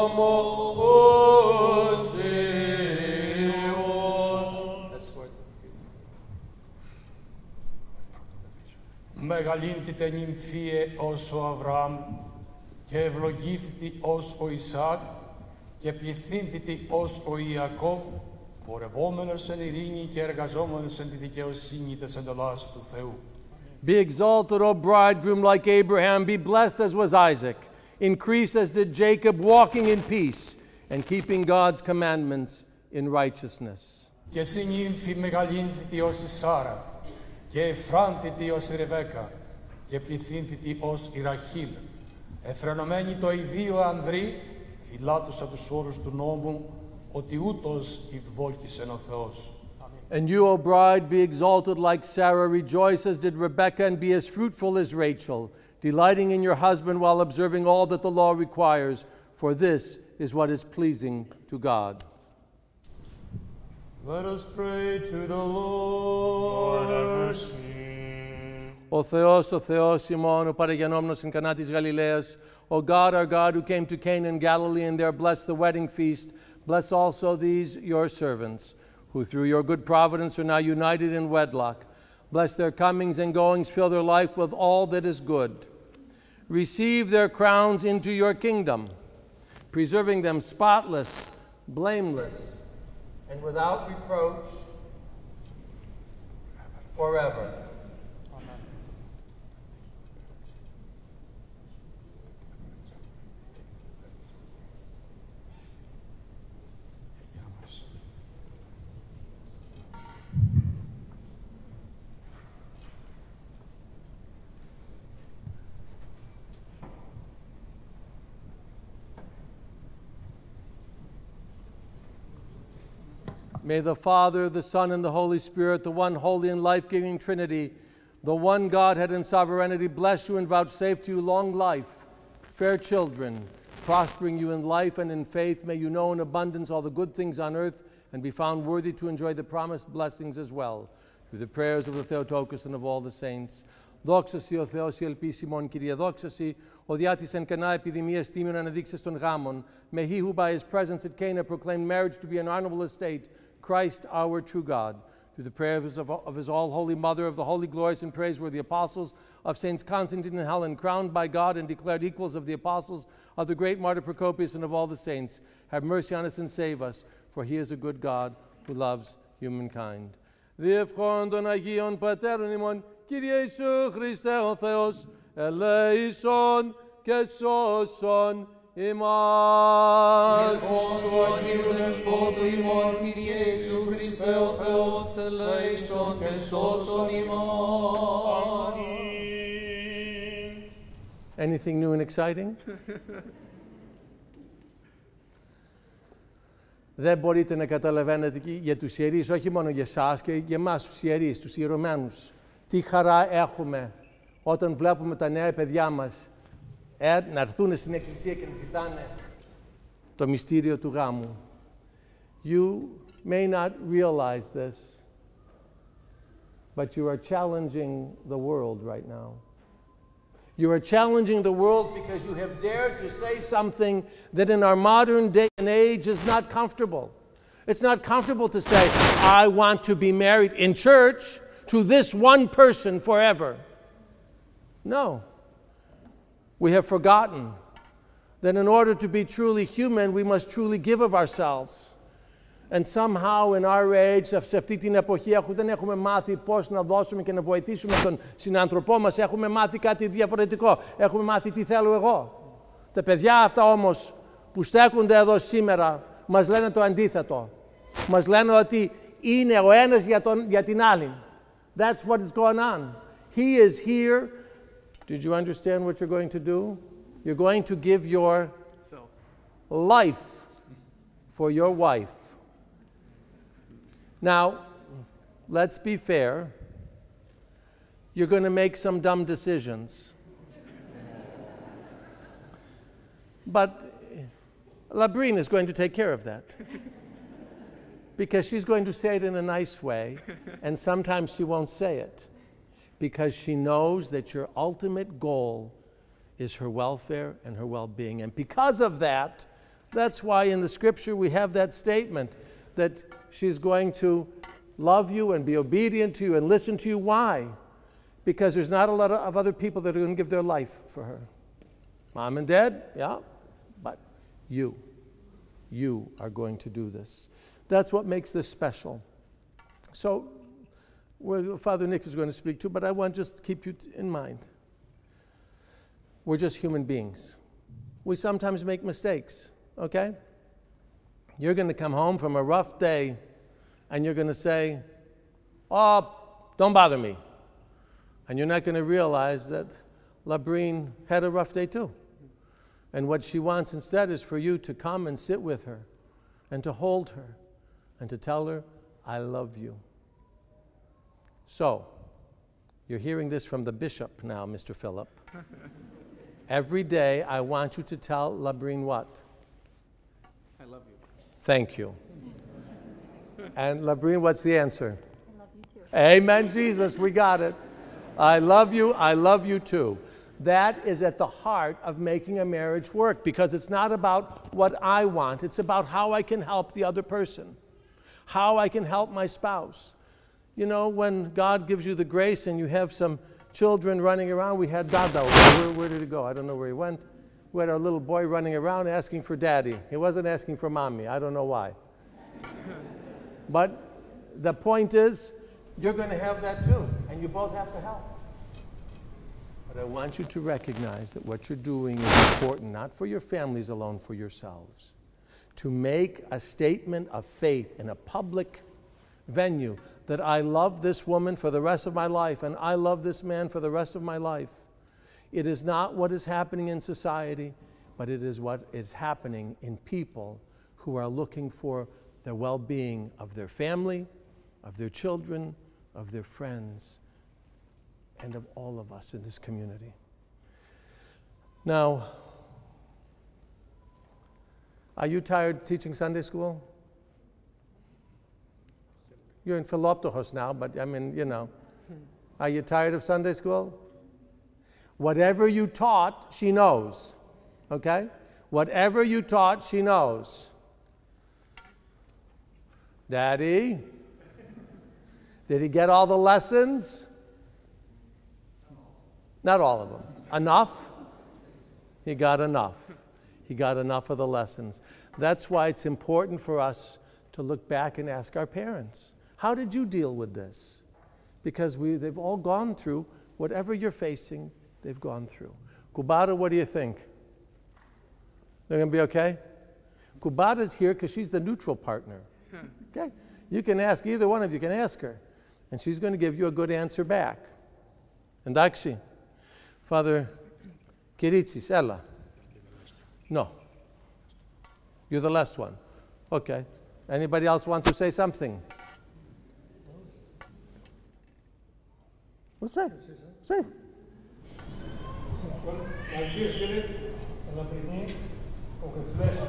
ομοουσίους. Μεγαλύνθητε νυμφίε ως ο Αβραάμ και ευλογήθητη ως ο Ισαάκ και πληθύνθητη ως ο Ιακώβ, πορευόμενος εν ειρήνη και εργαζόμενος εν τη δικαιοσύνη της εντολάς του Θεού. Be exalted, O bridegroom, like Abraham. Be blessed as was Isaac. Increase as did Jacob, walking in peace and keeping God's commandments in righteousness. Και συνήνθη μεγαλύνθητη ως η Σάρα, και εφράνθητη ως η Ρεβέκα, και πληθύνθητη ως η Ραχήλ. Εφρενωμένη το ιδίο ανδρή, φυλάτουσα τους όρους του νόμου, ότι ούτως ευδόκησεν ο Θεός. And you, O bride, be exalted like Sarah, rejoice as did Rebekah, and be as fruitful as Rachel, delighting in your husband while observing all that the law requires, for this is what is pleasing to God. Let us pray to the Lord have Lord. mercy. O Theos, Simon, O Paragenomenos in Cana της Galileas, O God, our God, who came to Cana in Galilee and there blessed the wedding feast, bless also these your servants, who through your good providence are now united in wedlock. Bless their comings and goings, fill their life with all that is good. Receive their crowns into your kingdom, preserving them spotless, blameless, and without reproach forever. May the Father, the Son, and the Holy Spirit, the one holy and life-giving Trinity, the one Godhead in sovereignty, bless you and vouchsafe to you long life, fair children, prospering you in life and in faith. May you know in abundance all the good things on earth and be found worthy to enjoy the promised blessings as well, through the prayers of the Theotokos and of all the saints. Δόξα σοι ο Θεός η ελπίσιμον, Kyrie, δόξα σοι, ο διάτης εν Κανά επιδημίας τίμιον αναδείξεις των γάμων. May he who by his presence at Cana proclaimed marriage to be an honorable estate, Christ our true God, through the prayers of his all-holy mother, of the holy, glorious, and praiseworthy apostles, of Saints Constantine and Helen, crowned by God and declared equals of the apostles, of the great martyr Procopius, and of all the saints. Have mercy on us and save us, for he is a good God who loves humankind. Διευχών των Αγίων Πατέρων ημών, Kyrie Ιησού Χριστέ ο Θεός, ελέησον και σώσον ημάς. Διευχών του Αγίου Δεσπότου ημών, Kyrie Ιησού Χριστέ ο Θεός, ελέησον και σώσον ημάς. Anything new and exciting? Δεν μπορείτε να καταλαβαίνετε για τους ιερείς, όχι μόνο για εσάς και για εμάς τους ιερείς, τους ιερωμένους. Τι χαρά έχουμε όταν βλέπουμε τα νέα παιδιά μας να έρθουν στην εκκλησία και να ζητάνε το μυστήριο του γάμου. You may not realize this, but you are challenging the world right now. You are challenging the world because you have dared to say something that in our modern day and age is not comfortable. It's not comfortable to say, I want to be married in church to this one person forever. No. We have forgotten that in order to be truly human, we must truly give of ourselves. And somehow in our age, σε αυτή την εποχή, δεν έχουμε μάθει πώς να δώσουμε και να βοηθήσουμε τον συνάνθρωπό μας. Έχουμε μάθει κάτι διαφορετικό. Έχουμε μάθει τι θέλω εγώ. Τα παιδιά αυτά όμως που στέκονται εδώ σήμερα μας λένε το αντίθετο. Μας λένε ότι είναι ο ένας για την άλλη. That's what is going on. He is here. Did you understand what you're going to do? You're going to give your life for your wife. Now, let's be fair. You're going to make some dumb decisions. But Labrine is going to take care of that. Because she's going to say it in a nice way, and sometimes she won't say it. Because she knows that your ultimate goal is her welfare and her well-being. And because of that, that's why in the scripture we have that statement that she's going to love you and be obedient to you and listen to you. Why? Because there's not a lot of other people that are going to give their life for her. Mom and dad, yeah, but you are going to do this. That's what makes this special. So, Father Nick is going to speak too, but I want just to keep you in mind. We're just human beings. we sometimes make mistakes, okay? You're going to come home from a rough day and you're going to say, oh, don't bother me. And you're not going to realize that Labrine had a rough day too. And what she wants instead is for you to come and sit with her and to hold her and to tell her, I love you. So, you're hearing this from the bishop now, Mr. Philip. Every day, I want you to tell Labrine what? I love you. Thank you. And Labrine, what's the answer? I love you too. Amen, Jesus, we got it. I love you too. That is at the heart of making a marriage work, because it's not about what I want, it's about how I can help the other person, how I can help my spouse. You know, when God gives you the grace and you have some children running around, we had Dada. Where did he go? I don't know where he went. We had our little boy running around asking for daddy. He wasn't asking for mommy. I don't know why. But the point is, you're going to have that too, and you both have to help. But I want you to recognize that what you're doing is important, not for your families alone, for yourselves. To make a statement of faith in a public venue that I love this woman for the rest of my life and I love this man for the rest of my life. It is not what is happening in society, but it is what is happening in people who are looking for the well-being of their family, of their children, of their friends, and of all of us in this community. Now, are you tired teaching Sunday school? You're in Philoptochos now, but I mean, you know. Are you tired of Sunday school? Whatever you taught, she knows. Okay? Whatever you taught, she knows. Daddy, did he get all the lessons? Not all of them. Enough? He got enough. He got enough of the lessons. That's why it's important for us to look back and ask our parents, how did you deal with this? Because they've all gone through whatever you're facing, they've gone through. Kubata, what do you think? They're going to be okay? Kubata's here because she's the neutral partner. Okay? You can ask, either one of you can ask her, and she's going to give you a good answer back. And Dakshi, Father Kiritsis, Ella. No. You're the last one. Okay. Anybody else want to say something? What's that? Say. Well, my dear Philip and Labrine, congratulations.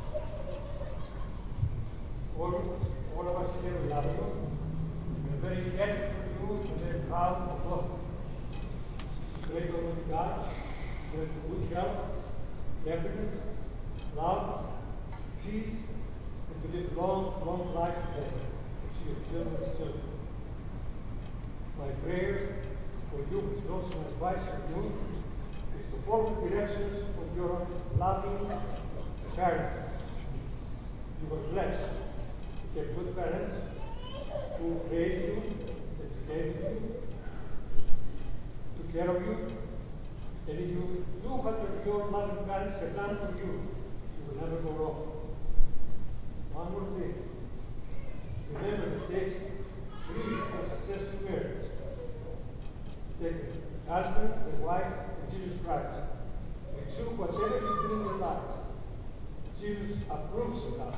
All of us here love you. We're very happy for you and very proud of both. Great Almighty God, great good health, happiness, love, peace, and to live long life together to see your children's children. My prayer for you, which is also my advice for you, is to follow the directions of your loving parents. You were blessed to have good parents who raised you, educated you, took care of you, and if you do what your loving parents have done for you, you will never go wrong. One more thing. Remember, it takes three for successful marriage. It takes a husband, a wife, and Jesus Christ. And so whatever you do in your life, Jesus approves of that.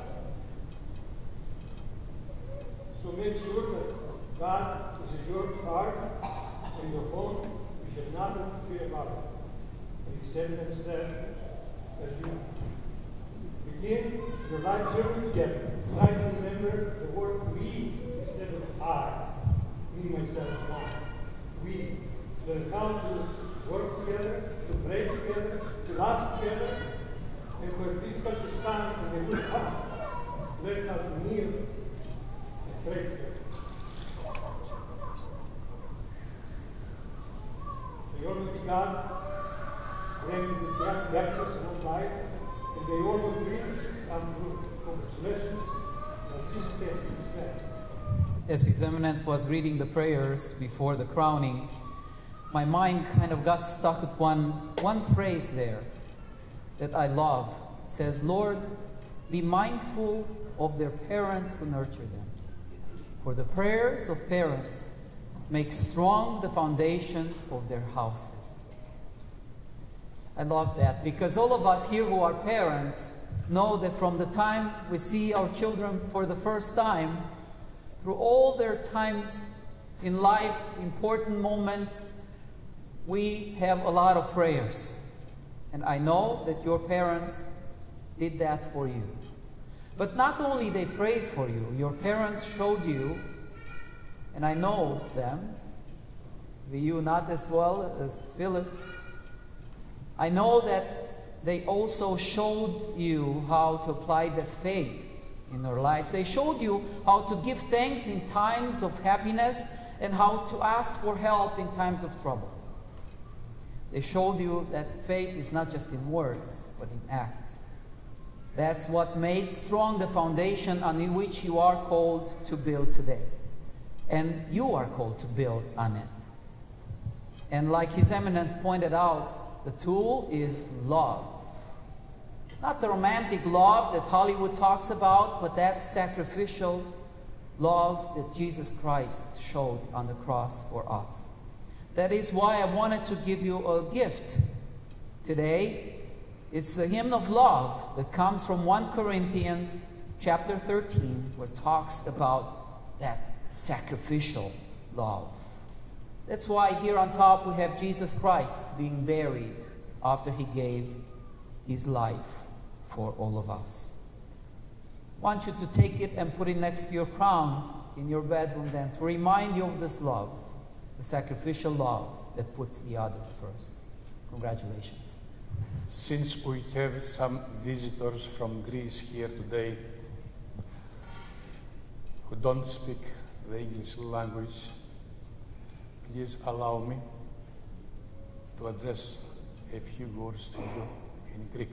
So make sure that God is in your heart and your home. You have nothing to fear about it. And He said Himself, as you begin your life journey together, try to remember the word we instead of I. Me, myself, and I. We learn how to work together, to pray together, to laugh together, and where difficulties come and they will come, learn how to kneel and pray together. The Almighty God grant you the happiness in one's life, and they all will dreams come true. Congratulations. As His Eminence was reading the prayers before the crowning, my mind kind of got stuck with one phrase there. that I love. It says, Lord, be mindful of their parents who nurture them. For the prayers of parents make strong the foundations of their houses. I love that, because all of us here who are parents know that from the time we see our children for the first time, through all their times in life, important moments, we have a lot of prayers. And I know that your parents did that for you. But not only they prayed for you, your parents showed you, and I know them, you not as well as Philip's. I know that they also showed you how to apply that faith in their lives. They showed you how to give thanks in times of happiness and how to ask for help in times of trouble. They showed you that faith is not just in words, but in acts. That's what made strong the foundation on which you are called to build today. And you are called to build on it. And like His Eminence pointed out, the tool is love. Not the romantic love that Hollywood talks about, but that sacrificial love that Jesus Christ showed on the cross for us. That is why I wanted to give you a gift today. It's a hymn of love that comes from 1 Corinthians chapter 13, where it talks about that sacrificial love. That's why here on top we have Jesus Christ being buried after He gave His life for all of us. I want you to take it and put it next to your crowns in your bedroom then, to remind you of this love, the sacrificial love that puts the other first. Congratulations. Since we have some visitors from Greece here today who don't speak the English language, please allow me to address a few words to you in Greek.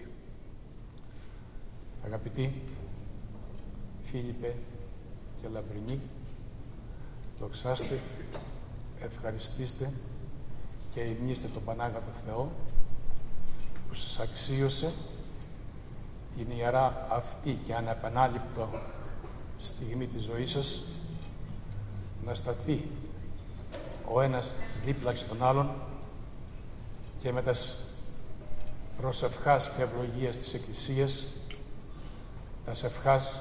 Αγαπητοί Φίλιππε και Λαμπρινοί, δοξάστε, ευχαριστήστε και υμνήστε τον Πανάγαθο Θεό που σας αξίωσε την ιερά αυτή και ανεπανάληπτο στιγμή της ζωής σας να σταθεί ο ένας δίπλα στον άλλον και με τας προσευχάς και ευλογίας της Εκκλησίας, τας ευχάς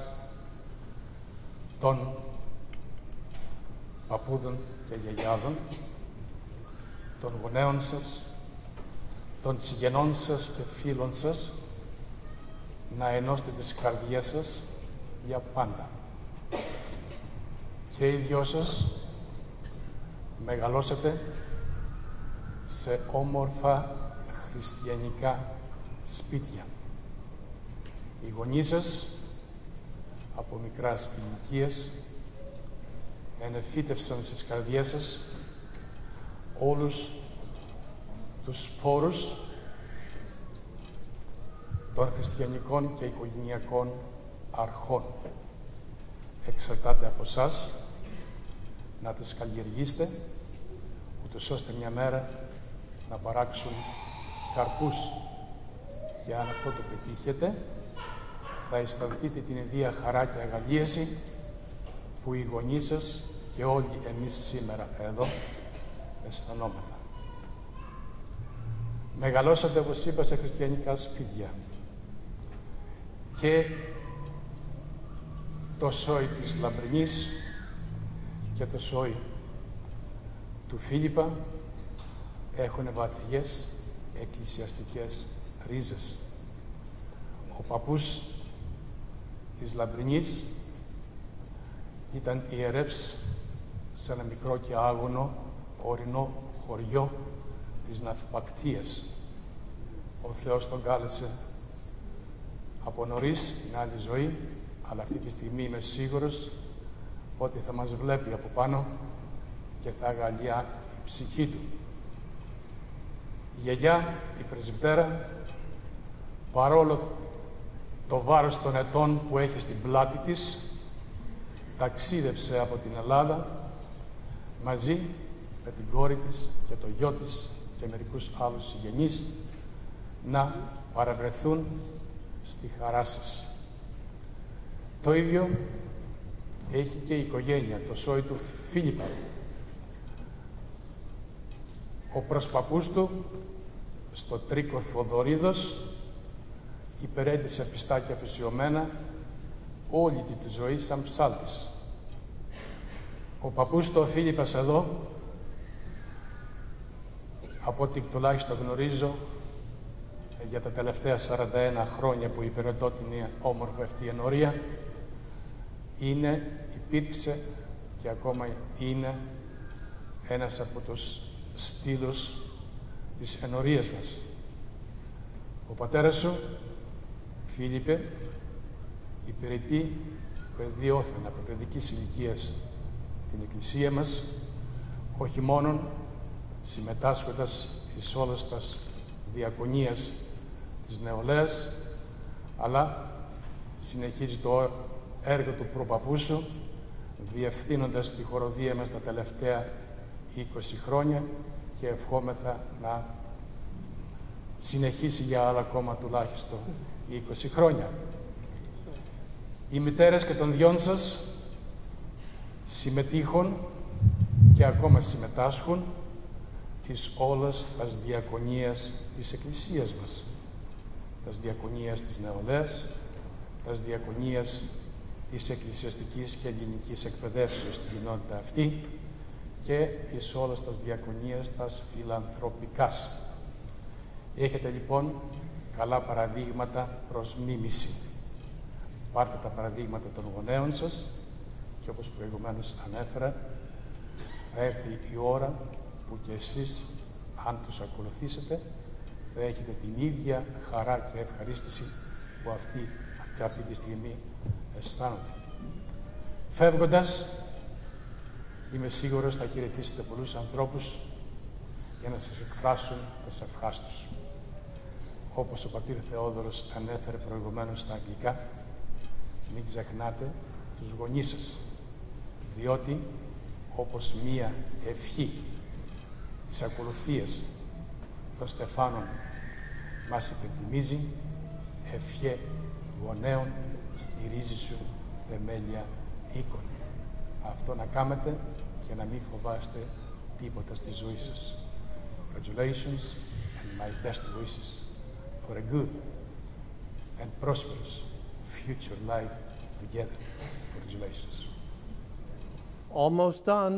των παππούδων και γιαγιάδων, των γονέων σας, των συγγενών σας και φίλων σας, να ενώσετε τις καρδιές σας για πάντα. Και οι δυο σας μεγαλώσετε σε όμορφα χριστιανικά σπίτια. Οι γονείς σας από μικράς ηλικίας ενεφύτευσαν στις καρδιές σας όλους τους σπόρους των χριστιανικών και οικογενειακών αρχών. Εξαρτάται από εσάς να τις καλλιεργήσετε, ούτως ώστε μια μέρα να παράξουν καρπούς. Και αν αυτό το πετύχετε, θα αισθανθείτε την ιδία χαρά και αγαλίαση που οι γονείς σας και όλοι εμείς σήμερα εδώ αισθανόμεθα. Μεγαλώσατε, όπως είπα, σε χριστιανικά σπίτια και το σόι της Λαμπρινής και το σόι του Φίλιππα έχουν βαθιές εκκλησιαστικές ρίζες. Ο παππούς της Λαμπρινής ήταν ιερεύς σε ένα μικρό και άγωνο ορεινό χωριό της Ναυπακτίας. Ο Θεός τον κάλεσε από νωρίς στην άλλη ζωή, αλλά αυτή τη στιγμή είμαι σίγουρος ότι θα μας βλέπει από πάνω και θα αγαλιά η ψυχή του. Η γιαγιά, η πρεσβυτέρα, παρόλο το βάρος των ετών που έχει στην πλάτη της, ταξίδεψε από την Ελλάδα μαζί με την κόρη της και το γιο της και μερικούς άλλους συγγενείς να παραβρεθούν στη χαρά σας. Το ίδιο έχει και η οικογένεια, το σόι του Φίλιππα. Ο προσπαπούς του, στο Τρίκο Θοδωρίδος, υπηρέτησε πιστά και αφησιωμένα όλη τη ζωή σαν ψάλτης. Ο παππούς του, ο Φίλιππας εδώ, από ό,τι τουλάχιστον γνωρίζω, για τα τελευταία 41 χρόνια που υπηρετώ την όμορφη αυτή ενορία, υπήρξε και ακόμα είναι ένας από τους στήλους της ενορίας μας. Ο πατέρας σου, Φίλιππε, υπηρετεί παιδιόθεν από παιδικής ηλικίας την Εκκλησία μας, όχι μόνον συμμετάσχοντας εις όλες τας διακονίας της νεολαίας, αλλά συνεχίζει το έργο του προπαππού σου, διευθύνοντας τη χοροδία μας τα τελευταία 20 χρόνια και ευχόμεθα να συνεχίσει για άλλα ακόμα τουλάχιστον 20 χρόνια. Οι μητέρες και των δυο σας συμμετείχουν και ακόμα συμμετάσχουν εις όλες τας διακονίας της Εκκλησίας μας. Τας διακονίας της νεολαίας, τας διακονίας της εκκλησιαστικής και ελληνικής εκπαιδεύσεως στην κοινότητα αυτή και εις όλες τας διακονίας τας φιλανθρωπικάς. Έχετε λοιπόν καλά παραδείγματα προς μίμηση. Πάρτε τα παραδείγματα των γονέων σας και όπως προηγουμένως ανέφερα, θα έρθει η ώρα που και εσείς, αν τους ακολουθήσετε, θα έχετε την ίδια χαρά και ευχαρίστηση που αυτή τη στιγμή αισθάνονται. Φεύγοντας, είμαι σίγουρος θα χαιρετήσετε πολλούς ανθρώπους για να σας εκφράσουν τις ευχάς τους. Όπως ο πατήρ Θεόδωρος ανέφερε προηγουμένως στα αγγλικά, μην ξεχνάτε τους γονείς σας, διότι όπως μία ευχή της ακολουθίας των Στεφάνων μας υπενθυμίζει, ευχέ γονέων στηρίζει σου θεμέλια οίκων. Αυτό να κάνετε και να μην φοβάστε τίποτα στη ζωή σας. Congratulations and my best wishes for a good and prosperous future life together. Congratulations. Almost done.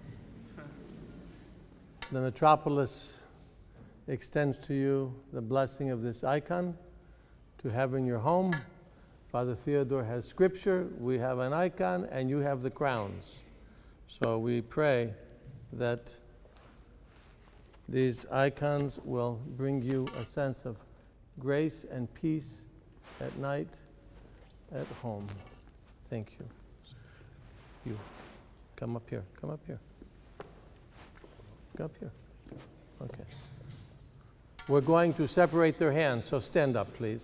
The metropolis extends to you the blessing of this icon to have in your home. Father Theodore has scripture, we have an icon, and you have the crowns. So we pray that these icons will bring you a sense of grace and peace at night, at home. Thank you. You, come up here, come up here. Come up here. Okay. We're going to separate their hands, so stand up, please.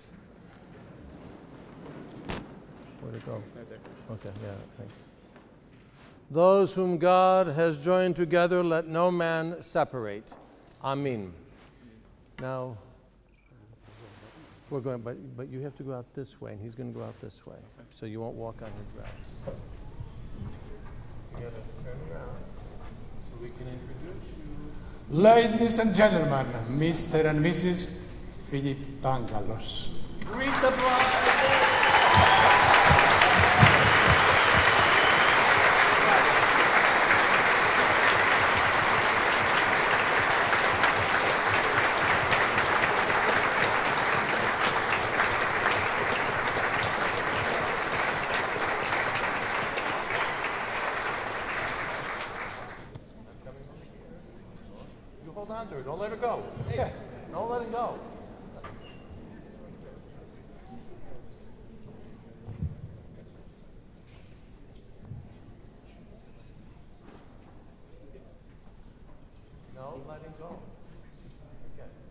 Where'd it go? Right there. Okay, yeah, thanks. Those whom God has joined together, let no man separate. Amen. Now, we're going, but you have to go out this way, and he's going to go out this way, so you won't walk on your dress. You gotta turn around so we can introduce you. Ladies and gentlemen, Mr. and Mrs. Philip Tangalos. Greet the bride. You hold on to her. Don't let her go. Hey, don't let it go. No letting go. Okay.